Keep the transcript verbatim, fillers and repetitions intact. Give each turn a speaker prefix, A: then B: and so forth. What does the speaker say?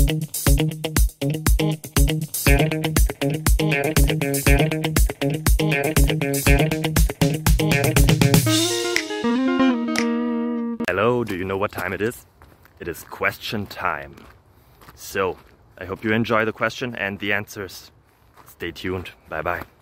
A: Hello, do you know what time it is? It is question time. So, I hope you enjoy the question and the answers. Stay tuned. Bye bye.